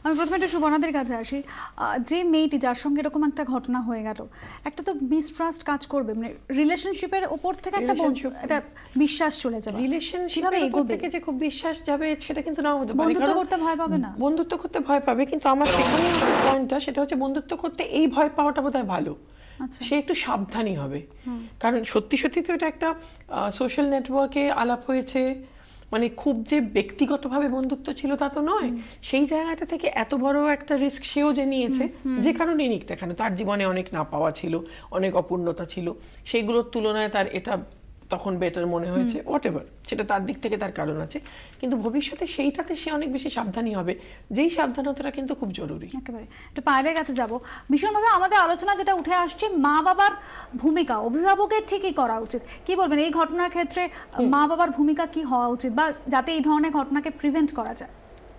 আমি প্রথমে একটু সুবর্ণাদের কাছে আসি। যে মেয়েটি যার সঙ্গে এরকম একটা ঘটনা হয়ে গেল, একটা তো মিসট্রাস্ট কাজ করবে, মানে রিলেশনশিপের উপর থেকে একটা বিশ্বাস চলে যাবে। রিলেশনশিপের উপর থেকে যে খুব বিশ্বাস যাবে সেটা কিন্তু নাও হতে পারে। বন্ধুত্ব করতে ভয় পাবে না, বন্ধুত্ব করতে ভয় পাবে, কিন্তু আমার সেখানে পয়েন্টটা সেটা হচ্ছে বন্ধুত্ব করতে এই ভয় পাওয়াটা বোধহয় ভালো। সে একটু সাবধানী হবে, কারণ সত্যি সত্যি তো এটা একটা সোশ্যাল নেটওয়ার্কে আলাপ হয়েছে, মানে খুব যে ব্যক্তিগতভাবে বন্ধুত্ব ছিল তা তো নয়। সেই জায়গাটা থেকে এত বড় একটা রিস্ক সেও যে নিয়েছে, যে কারণেই নিক না কেন, তার জীবনে অনেক না পাওয়া ছিল, অনেক অপূর্ণতা ছিল, সেইগুলোর তুলনায় তার এটা তখন বেটার মনে হয়েছে, হোয়াটএভার, সেটা তার দিক থেকে তার কারণ আছে। কিন্তু ভবিষ্যতে সেইটাতে সে অনেক বেশি সাবধানী হবে, যেই সাবধানতাটা কিন্তু খুব জরুরি। একেবারে একটু পায়েলের কাছে যাব। ভীষণভাবে আমাদের আলোচনা যেটা উঠে আসছে, মা বাবার ভূমিকা, অভিভাবকের ঠিকই করা উচিত। কি বলবেন এই ঘটনার ক্ষেত্রে মা বাবার ভূমিকা কি হওয়া উচিত, বা যাতে এই ধরনের ঘটনাকে প্রিভেন্ট করা যায়?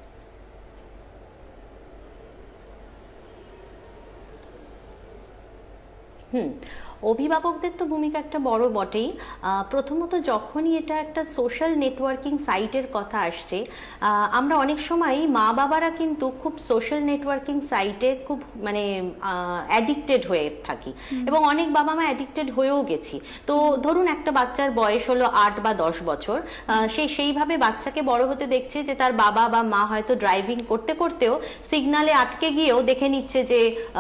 অভিভাবকদের তো ভূমিকা একটা বড় বটেই। প্রথমত যখনই এটা একটা সোশ্যাল নেটওয়ার্কিং সাইটের কথা আসছে, আমরা অনেক সময় মা বাবারা কিন্তু খুব সোশ্যাল নেটওয়ার্কিং সাইটে খুব মানে অ্যাডিক্টেড হয়ে থাকি, এবং অনেক বাবা মা অ্যাডিক্টেড হয়েও গেছি। তো ধরুন একটা বাচ্চার বয়স হলো 8 বা 10 বছর, সেইভাবে বাচ্চাকে বড় হতে দেখছে যে তার বাবা বা মা হয়তো ড্রাইভিং করতে করতেও সিগনালে আটকে গিয়েও দেখে নিচ্ছে যে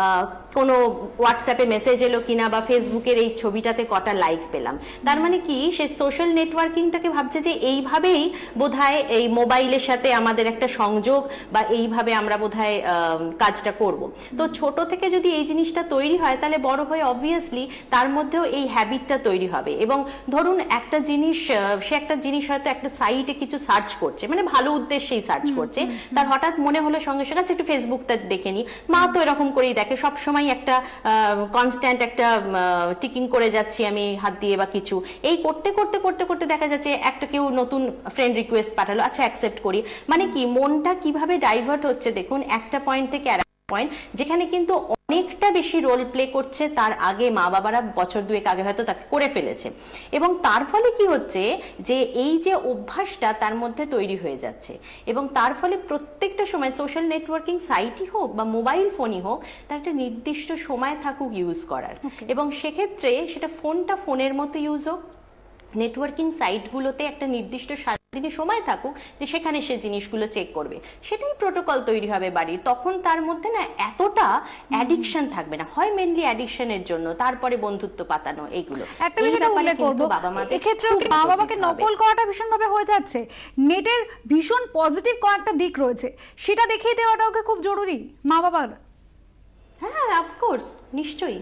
কোনো হোয়াটসঅ্যাপে মেসেজ এলো কিনা, বা ফেসবুকের এই ছবিটাতে কটা লাইক পেলাম। তার মানে কি, সে সোশ্যাল নেটওয়ার্কিংটাকে ভাবছে যে এইভাবেই বোধহয় এই মোবাইলের সাথে আমাদের একটা সংযোগ, বা এইভাবে আমরা বোধহয় কাজটা করব। তো ছোট থেকে যদি এই জিনিসটা তৈরি হয়, তাহলে বড় হয়ে অবভিয়াসলি তার মধ্যেও এই হ্যাবিটটা তৈরি হবে। এবং ধরুন একটা জিনিস, সে একটা জিনিস হয়তো একটা সাইটে কিছু সার্চ করছে, মানে ভালো উদ্দেশ্যেই সার্চ করছে, তার হঠাৎ মনে হলো সঙ্গে সঙ্গে একটু ফেসবুকটা দেখে নি। মা তো এরকম করেই দেখে, সবসময় একটা কনস্ট্যান্ট একটা টিকিং করে যাচ্ছি আমি হাত দিয়ে বা কিছু, এই করতে করতে করতে করতে দেখা যাচ্ছে একটা কেউ নতুন ফ্রেন্ড রিকোয়েস্ট পাঠালো, আচ্ছা অ্যাকসেপ্ট করি। মানে কি, মনটা কিভাবে ডাইভার্ট হচ্ছে দেখুন, একটা পয়েন্ট থেকে আরেকটা পয়েন্ট, যেখানে কিন্তু অনেকটা বেশি রোল প্লে করছে তার আগে মা বাবারা বছর দুয়েক আগে হয়তো তাকে করে ফেলেছে। এবং তার ফলে কি হচ্ছে যে এই যে অভ্যাসটা তার মধ্যে তৈরি হয়ে যাচ্ছে, এবং তার ফলে প্রত্যেকটা সময় সোশ্যাল নেটওয়ার্কিং সাইটই হোক বা মোবাইল ফোনই হোক, তার একটা নির্দিষ্ট সময় থাকুক ইউজ করার। এবং সেক্ষেত্রে সেটা ফোনটা ফোনের মতো ইউজ হোক, নেটওয়ার্কিং সাইটগুলোতে একটা নির্দিষ্ট সারাদিনে সময় থাকুক যে সেখানে সে জিনিসগুলো চেক করবে, সেটাই প্রোটোকল তৈরি হবে বাড়ির। তখন তার মধ্যে না এতটা অ্যাডিকশন থাকবে না, হয় মেনলি অ্যাডিকশনের জন্য, তারপরে বন্ধুত্ব পাতানো, এইগুলো। একটা বিষয় উল্লেখ করব, এক্ষেত্রে মা বাবাকে নকল করাটা ভীষণভাবে হয়ে যাচ্ছে। নেটের ভীষণ পজিটিভ কয়েকটা দিক রয়েছে, সেটা দেখিয়ে দেওয়াটা ওকে খুব জরুরি মা বাবার। হ্যাঁ, অফকোর্স, নিশ্চয়ই।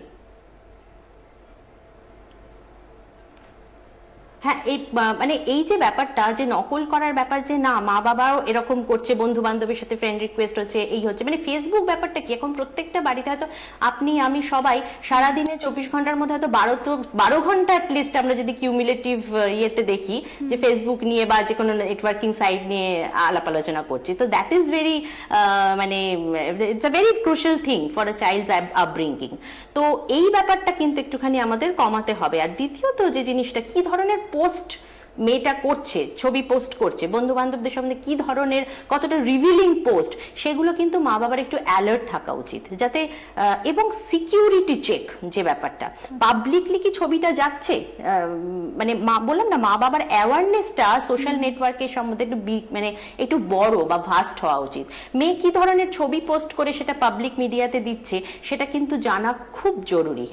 হ্যাঁ, এই মানে এই যে ব্যাপারটা, যে নকল করার ব্যাপার, যে না মা বাবাও এরকম করছে, বন্ধু বান্ধবের সাথে ফ্রেন্ড রিকোয়েস্ট হচ্ছে, এই হচ্ছে, মানে ফেসবুক ব্যাপারটা কি, এখন প্রত্যেকটা বাড়িতে হয়তো আপনি আমি সবাই সারাদিনে 24 ঘন্টার মধ্যে হয়তো 12 ঘন্টা অ্যাটলিস্ট আমরা যদি কিউমুলেটিভ ইয়েতে দেখি যে ফেসবুক নিয়ে বা যে কোনো নেটওয়ার্কিং সাইট নিয়ে আলাপ আলোচনা করছি। তো দ্যাট ইজ ভেরি মানে it's a very crucial thing for a child's upbringing. তো এই ব্যাপারটা কিন্তু একটুখানি আমাদের কমাতে হবে। আর দ্বিতীয়ত যে জিনিসটা, কি ধরনের পোস্ট মেয়েটা করছে, ছবি পোস্ট করছে বন্ধু বান্ধবদের সামনে, কি ধরনের কতটা রিভিলিং পোস্ট, সেগুলো কিন্তু মা বাবার একটু অ্যালার্ট থাকা উচিত, যাতে এবং সিকিউরিটি চেক যে ব্যাপারটা, পাবলিকলি কি ছবিটা যাচ্ছে, মানে বললাম না, মা বাবার অ্যাওয়ারনেসটা সোশ্যাল নেটওয়ার্কের সম্বন্ধে একটু মানে একটু বড় বা ভাস্ট হওয়া উচিত। মেয়ে কি ধরনের ছবি পোস্ট করে সেটা পাবলিক মিডিয়াতে দিচ্ছে, সেটা কিন্তু জানা খুব জরুরি।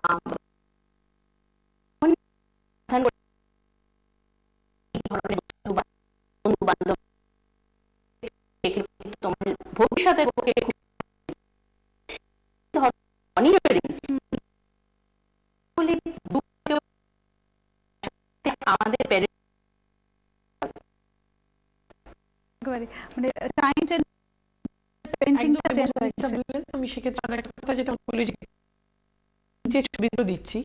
ভবিষ্যতের পক্ষে আমাদের আমি সেক্ষেত্রে আরেকটা কথা যেটা বলি, যে ছবিগুলো দিচ্ছি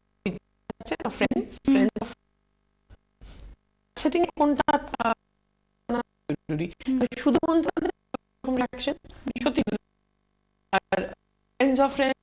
সেটিং কোনটা জরুরি, শুধু বন্ধু রিঅ্যাকশন সত্যি, আর ফ্রেন্ডস অফ ফ্রেন্ডস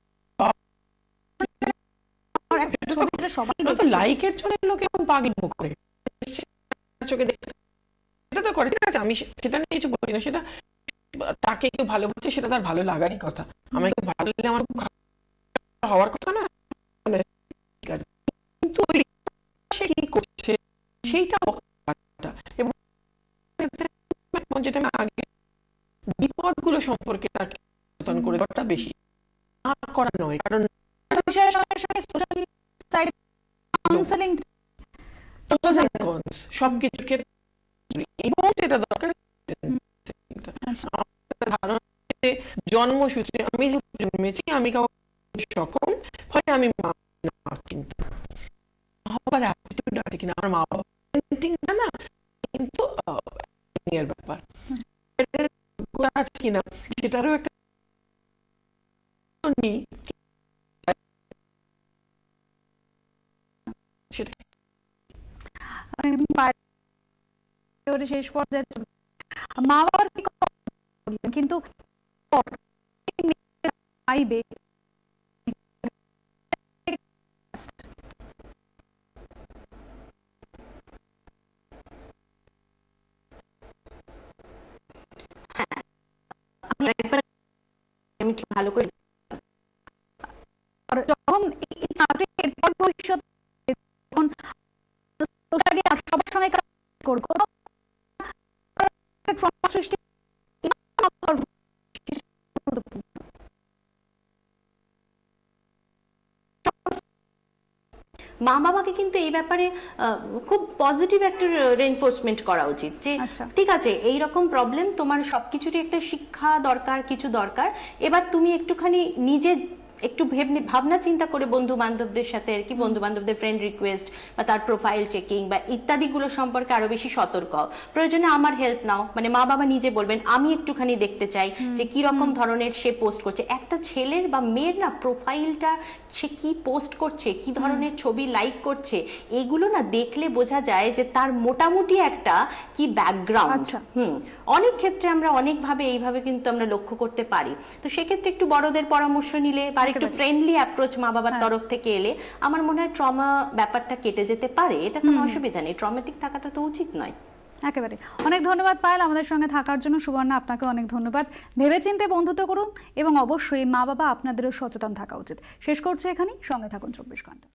লাইকের জন্য লোকে পাগল করে চোখে দেখতে, এটা তো করে, ঠিক আছে, আমি সেটা নিয়ে কিছু বলি না, সেটা তাকে কেউ ভালোবাসে সেটা তার ভালো লাগারই কথা, আমাকে ভালো লাগলে আমার খুব খারাপ হওয়ার কথা না, ঠিক আছে, কিন্তু ওই সে কি করছে সেইটা এবং যেটা আমি আগে বিপদগুলো সম্পর্কে তাকে সচেতন করে দেওয়াটা বেশি করা নয়, কারণ সবকিছুর ক্ষেত্রে এবং যেটা দরকার জন্মসূত্রে আমি জন্মেছি, আমি কাউকে সক্ষম ফলে আমি মা, কিন্তু হবার অ্যাপটিটিউড আছে কিনা আমার মা বাবা না, কিন্তু এর ব্যাপার আছে কিনা সেটারও একটা নেই। শেষ পর্যায়ে মা বাবার কিন্তু ভালো করে যখন ভবিষ্যৎ সবার সঙ্গে করবো সৃষ্টি মা বাবাকে কিন্তু এই ব্যাপারে খুব পজিটিভ একটা রেইনফোর্সমেন্ট করা উচিত যে ঠিক আছে এই রকম প্রবলেম, তোমার সবকিছুরই একটা শিক্ষা দরকার, কিছু দরকার, এবার তুমি একটুখানি নিজে একটু ভাবনা চিন্তা করে বন্ধু বান্ধবদের সাথে আর কি, বন্ধু বান্ধবদের ফ্রেন্ড রিকোয়েস্ট বা তার প্রোফাইল চেকিং বা ইত্যাদিগুলো সম্পর্কে আরো বেশি সতর্ক হও, প্রয়োজনে আমার হেল্প নাও, মানে মা বাবা নিজে বলবেন আমি একটুখানি দেখতে চাই যে কি রকম ধরনের সে পোস্ট করছে। একটা ছেলের বা মেয়ের না প্রোফাইলটা সে কি পোস্ট করছে, কি ধরনের ছবি লাইক করছে, এগুলো না দেখলে বোঝা যায় যে তার মোটামুটি একটা কি ব্যাকগ্রাউন্ড। অনেক ক্ষেত্রে আমরা অনেকভাবে এইভাবে কিন্তু আমরা লক্ষ্য করতে পারি। তো সেক্ষেত্রে একটু বড়দের পরামর্শ নিলে বা একটু ফ্রেন্ডলি অ্যাপ্রোচ মা বাবার তরফ থেকে এলে আমার মনে হয় ট্রমা ব্যাপারটা কেটে যেতে পারে, এটা কোনো অসুবিধা নেই, ট্রমেটিক থাকাটা তো উচিত নয়। একেবারে অনেক ধন্যবাদ পায়েল আমাদের সঙ্গে থাকার জন্য। সুবর্ণা, আপনাকে অনেক ধন্যবাদ। ভেবেচিন্তে বন্ধুত্ব করুন এবং অবশ্যই মা বাবা আপনাদেরও সচেতন থাকা উচিত। শেষ করছে এখানেই, সঙ্গে থাকুন 24 ঘন্টা।